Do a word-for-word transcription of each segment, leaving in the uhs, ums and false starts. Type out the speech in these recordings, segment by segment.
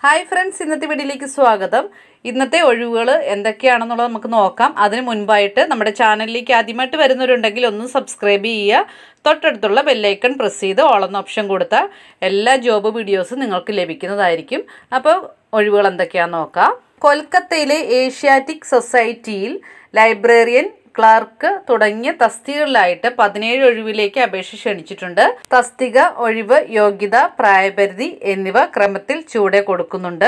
Hi friends, ഇന്നത്തെ വീഡിയോയിലേക്ക് സ്വാഗതം. ഇന്നത്തെ ഒഴിവുകൾ എന്തൊക്കെയാണെന്നുള്ളത് നമുക്ക് നോക്കാം. അതിനു മുൻപായിട്ട് നമ്മുടെ ചാനലിലേക്ക് ആദ്യമായിട്ട് വരുന്നവരുണ്ടെങ്കിൽ ഒന്ന് സബ്സ്ക്രൈബ് ചെയ്യുക. തൊട്ടടുത്തുള്ള ബെൽ ഐക്കൺ പ്രസ് ചെയ്ത് ഓൾ എന്ന ഓപ്ഷൻ കൊടുത്താൽ എല്ലാ ജോബ് വീഡിയോസും നിങ്ങൾക്ക് ലഭിക്കുന്നതായിരിക്കും. അപ്പോൾ ഒഴിവുകൾ എന്തൊക്കെയാണെന്ന് നോക്കാം. കൊൽക്കത്തയിലെ ഏഷ്യാറ്റിക് സൊസൈറ്റിയിൽ ലൈബ്രറിയൻ, ക്ലർക്ക് തുടങ്ങിയ തസ്തികകളിലായിട്ട് പതിനേഴ് ഒഴിവിലേക്ക് അപേക്ഷ ക്ഷണിച്ചിട്ടുണ്ട്. തസ്തിക, ഒഴിവ്, യോഗ്യത, പ്രായപരിധി എന്നിവ ക്രമത്തിൽ ചുവടെ കൊടുക്കുന്നുണ്ട്.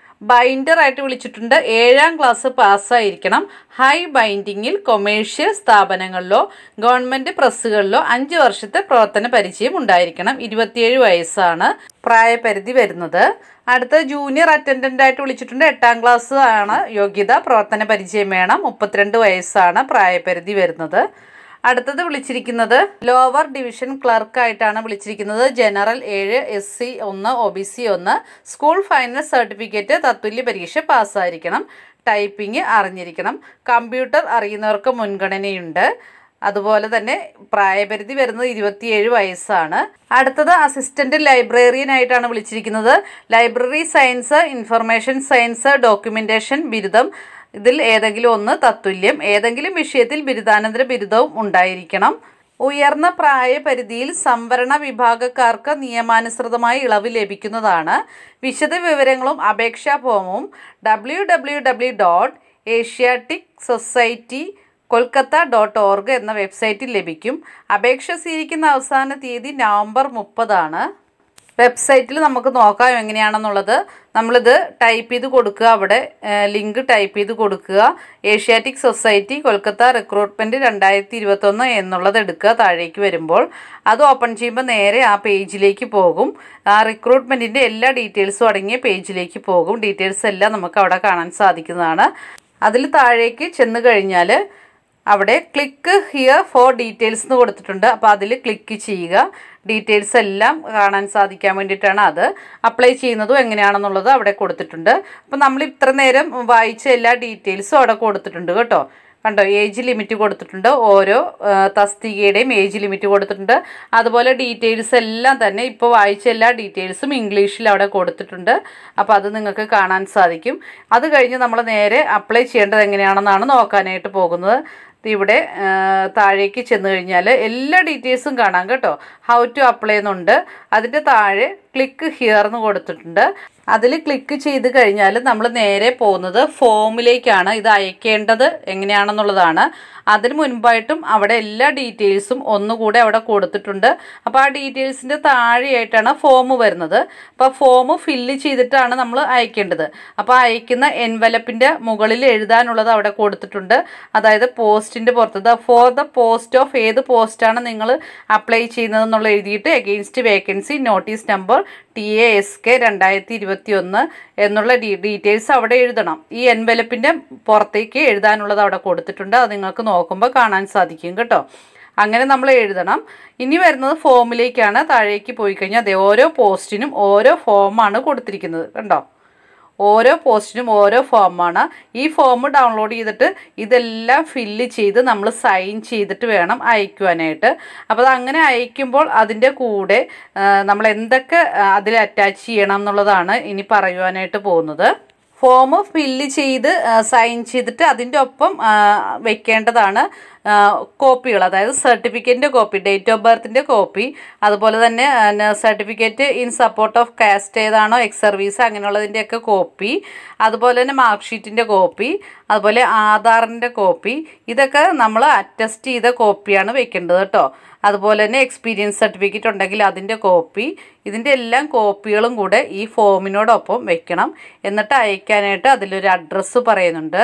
ബൈൻഡർ ആയിട്ട് വിളിച്ചിട്ടുണ്ട്. ഏഴാം ക്ലാസ് പാസ്സായിരിക്കണം. ഹൈ ബൈൻഡിങ്ങിൽ കൊമേഴ്ഷ്യൽ സ്ഥാപനങ്ങളിലോ ഗവൺമെൻറ് പ്രസ്സുകളിലോ അഞ്ച് വർഷത്തെ പ്രവർത്തന പരിചയം ഉണ്ടായിരിക്കണം. ഇരുപത്തിയേഴ് വയസ്സാണ് പ്രായപരിധി വരുന്നത്. അടുത്ത ജൂനിയർ അറ്റൻഡൻ്റ് ആയിട്ട് വിളിച്ചിട്ടുണ്ട്. എട്ടാം ക്ലാസ് ആണ് യോഗ്യത, പ്രവർത്തന പരിചയം വേണം. മുപ്പത്തിരണ്ട് വയസ്സാണ് പ്രായപരിധി വരുന്നത്. അടുത്തത് വിളിച്ചിരിക്കുന്നത് ലോവർ ഡിവിഷൻ ക്ലർക്കായിട്ടാണ് വിളിച്ചിരിക്കുന്നത്. ജനറൽ ഏഴ്, എസ് സി ഒന്ന്, ഒ ബി സി ഒന്ന്. സ്കൂൾ ഫൈനൽ സർട്ടിഫിക്കറ്റ്, തത്തുല്യ പരീക്ഷ പാസ്സായിരിക്കണം. ടൈപ്പിംഗ് അറിഞ്ഞിരിക്കണം. കമ്പ്യൂട്ടർ അറിയുന്നവർക്ക് മുൻഗണനയുണ്ട്. അതുപോലെ തന്നെ പ്രായപരിധി വരുന്നത് ഇരുപത്തിയേഴ് വയസ്സാണ്. അടുത്തത് അസിസ്റ്റന്റ് ലൈബ്രറിയൻ ആയിട്ടാണ് വിളിച്ചിരിക്കുന്നത്. Library science, information science, documentation ബിരുദം, ഇതിൽ ഏതെങ്കിലും ഒന്ന് തത്തുല്യം. ഏതെങ്കിലും വിഷയത്തിൽ ബിരുദാനന്തര ബിരുദവും ഉണ്ടായിരിക്കണം. ഉയർന്ന പ്രായപരിധിയിൽ സംവരണ വിഭാഗക്കാർക്ക് നിയമാനുസൃതമായി ഇളവ് ലഭിക്കുന്നതാണ്. വിശദ വിവരങ്ങളും അപേക്ഷാ ഫോമും W W W dot Asiatic Society Kolkata dot org എന്ന വെബ്സൈറ്റിൽ ലഭിക്കും. അപേക്ഷ സ്വീകരിക്കുന്ന അവസാന തീയതി നവംബർ മുപ്പതാണ്. വെബ്സൈറ്റിൽ നമുക്ക് നോക്കാം എങ്ങനെയാണെന്നുള്ളത്. നമ്മളിത് ടൈപ്പ് ചെയ്ത് കൊടുക്കുക. അവിടെ ലിങ്ക് ടൈപ്പ് ചെയ്ത് കൊടുക്കുക. ഏഷ്യാറ്റിക് സൊസൈറ്റി കൊൽക്കത്ത റിക്രൂട്ട്മെൻറ്റ് രണ്ടായിരത്തി ഇരുപത്തൊന്ന് എന്നുള്ളത് എടുക്കുക. താഴേക്ക് വരുമ്പോൾ അത് ഓപ്പൺ ചെയ്യുമ്പോൾ നേരെ ആ പേജിലേക്ക് പോകും. ആ റിക്രൂട്ട്മെൻറ്റിൻ്റെ എല്ലാ ഡീറ്റെയിൽസും അടങ്ങിയ പേജിലേക്ക് പോകും. ഡീറ്റെയിൽസ് എല്ലാം നമുക്ക് അവിടെ കാണാൻ സാധിക്കുന്നതാണ്. അതിൽ താഴേക്ക് ചെന്ന് കഴിഞ്ഞാൽ അവിടെ ക്ലിക്ക് ഹിയർ ഫോർ ഡീറ്റെയിൽസ് എന്ന് കൊടുത്തിട്ടുണ്ട്. അപ്പോൾ അതിൽ ക്ലിക്ക് ചെയ്യുക. ഡീറ്റെയിൽസ് എല്ലാം കാണാൻ സാധിക്കാൻ വേണ്ടിയിട്ടാണ് അത്. അപ്ലൈ ചെയ്യുന്നതും എങ്ങനെയാണെന്നുള്ളത് അവിടെ കൊടുത്തിട്ടുണ്ട്. അപ്പോൾ നമ്മൾ ഇത്ര നേരം വായിച്ച എല്ലാ ഡീറ്റെയിൽസും അവിടെ കൊടുത്തിട്ടുണ്ട് കേട്ടോ. കണ്ടോ, ഏജ് ലിമിറ്റ് കൊടുത്തിട്ടുണ്ട്. ഓരോ തസ്തികയുടെയും ഏജ് ലിമിറ്റ് കൊടുത്തിട്ടുണ്ട്. അതുപോലെ ഡീറ്റെയിൽസ് എല്ലാം തന്നെ ഇപ്പോൾ വായിച്ച എല്ലാ ഡീറ്റെയിൽസും ഇംഗ്ലീഷിൽ അവിടെ കൊടുത്തിട്ടുണ്ട്. അപ്പോൾ അത് നിങ്ങൾക്ക് കാണാൻ സാധിക്കും. അത് കഴിഞ്ഞ് നമ്മൾ നേരെ അപ്ലൈ ചെയ്യേണ്ടത് എങ്ങനെയാണെന്നാണ് നോക്കാനായിട്ട് പോകുന്നത്. ഇവിടെ താഴേക്ക് ചെന്ന് കഴിഞ്ഞാൽ എല്ലാ ഡീറ്റെയിൽസും കാണാം കേട്ടോ. ഹൗ ടു അപ്ലൈ എന്നുണ്ട്. അതിൻ്റെ താഴെ ക്ലിക്ക് ഹിയർ എന്ന് കൊടുത്തിട്ടുണ്ട്. അതിൽ ക്ലിക്ക് ചെയ്ത് കഴിഞ്ഞാൽ നമ്മൾ നേരെ പോകുന്നത് ഫോമിലേക്കാണ്. ഇത് അയക്കേണ്ടത് എങ്ങനെയാണെന്നുള്ളതാണ്. അതിന് മുൻപായിട്ടും അവിടെ എല്ലാ ഡീറ്റെയിൽസും ഒന്നുകൂടെ അവിടെ കൊടുത്തിട്ടുണ്ട്. അപ്പോൾ ആ ഡീറ്റെയിൽസിൻ്റെ താഴെയായിട്ടാണ് ഫോം വരുന്നത്. അപ്പോൾ ഫോം ഫില്ല് ചെയ്തിട്ടാണ് നമ്മൾ അയക്കേണ്ടത്. അപ്പോൾ അയക്കുന്ന എൻവലപ്പിൻ്റെ മുകളിൽ എഴുതാനുള്ളത് അവിടെ കൊടുത്തിട്ടുണ്ട്. അതായത് പോസ്റ്റിൻ്റെ പുറത്ത് ഫോർ ദ പോസ്റ്റ് ഓഫ് ഏത് പോസ്റ്റാണ് നിങ്ങൾ അപ്ലൈ ചെയ്യുന്നതെന്നുള്ള എഴുതിയിട്ട് against vacancy notice number T A S K രണ്ടായിരത്തി ഇരുപത്തി ഒന്ന് എന്നുള്ള ഡീ ഡീറ്റെയിൽസ് അവിടെ എഴുതണം. ഈ എൻവലപ്പിൻ്റെ പുറത്തേക്ക് എഴുതാനുള്ളത് അവിടെ കൊടുത്തിട്ടുണ്ട്. അത് നിങ്ങൾക്ക് നോക്കുമ്പോൾ കാണാൻ സാധിക്കും കേട്ടോ. അങ്ങനെ നമ്മൾ എഴുതണം. ഇനി വരുന്നത് ഫോമിലേക്കാണ്. താഴേക്ക് പോയി കഴിഞ്ഞാൽ അതേ ഓരോ പോസ്റ്റിനും ഓരോ ഫോമാണ് കൊടുത്തിരിക്കുന്നത് കണ്ടോ. ഓരോ പോസ്റ്റിനും ഓരോ ഫോമാണ്. ഈ ഫോം ഡൗൺലോഡ് ചെയ്തിട്ട് ഇതെല്ലാം ഫില്ല് ചെയ്ത് നമ്മൾ സൈൻ ചെയ്തിട്ട് വേണം അയക്കുവാനായിട്ട്. അപ്പോൾ അങ്ങനെ അയക്കുമ്പോൾ അതിൻ്റെ കൂടെ നമ്മൾ എന്തൊക്കെ അതിൽ അറ്റാച്ച് ചെയ്യണം എന്നുള്ളതാണ് ഇനി പറയുവാനായിട്ട് പോകുന്നത്. ഫോം ഫില്ല് ചെയ്ത് സൈൻ ചെയ്തിട്ട് അതിൻ്റെ ഒപ്പം വെക്കേണ്ടതാണ് കോപ്പികൾ. അതായത് സർട്ടിഫിക്കറ്റിൻ്റെ കോപ്പി, ഡേറ്റ് ഓഫ് ബർത്തിൻ്റെ കോപ്പി, അതുപോലെ തന്നെ certificate in support of caste ഏതാണോ എക്സ് സർവീസ് അങ്ങനെയുള്ളതിൻ്റെയൊക്കെ കോപ്പി, അതുപോലെ തന്നെ മാർക്ക് ഷീറ്റിൻ്റെ കോപ്പി, അതുപോലെ ആധാറിൻ്റെ കോപ്പി. ഇതൊക്കെ നമ്മൾ അറ്റസ്റ്റ് ചെയ്ത കോപ്പിയാണ് വെക്കേണ്ടത് കേട്ടോ. അതുപോലെ തന്നെ എക്സ്പീരിയൻസ് സർട്ടിഫിക്കറ്റ് ഉണ്ടെങ്കിൽ അതിൻ്റെ കോപ്പി. ഇതിൻ്റെ എല്ലാം കോപ്പികളും കൂടെ ഈ ഫോമിനോടൊപ്പം വെക്കണം. എന്നിട്ട് അയക്കാനായിട്ട് അതിലൊരു അഡ്രസ്സ് പറയുന്നുണ്ട്.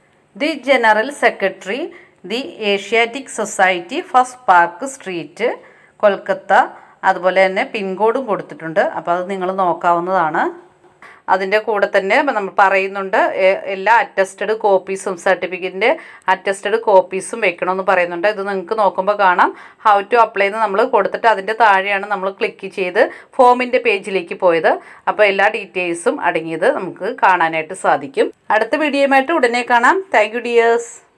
The general secretary, the Asiatic Society, first Park Street, Kolkata. അതുപോലെ തന്നെ പിൻകോഡും കൊടുത്തിട്ടുണ്ട്. അപ്പോൾ അത് നിങ്ങൾ നോക്കാവുന്നതാണ്. അതിൻ്റെ കൂടെ തന്നെ നമ്മൾ പറയുന്നുണ്ട് എല്ലാ അറ്റസ്റ്റഡ് കോപ്പീസും, സർട്ടിഫിക്കറ്റിൻ്റെ അറ്റസ്റ്റഡ് കോപ്പീസും വെക്കണമെന്ന് പറയുന്നുണ്ട്. ഇത് നിങ്ങൾക്ക് നോക്കുമ്പോൾ കാണാം. ഹൗ ടു അപ്ലൈ എന്ന് നമ്മൾ കൊടുത്തിട്ട് അതിൻ്റെ താഴെയാണ് നമ്മൾ ക്ലിക്ക് ചെയ്ത് ഫോമിൻ്റെ പേജിലേക്ക് പോയത്. അപ്പോൾ എല്ലാ ഡീറ്റെയിൽസും അടങ്ങിയത് നമുക്ക് കാണാനായിട്ട് സാധിക്കും. അടുത്ത വീഡിയോയുമായിട്ട് ഉടനെ കാണാം. Thank you dears.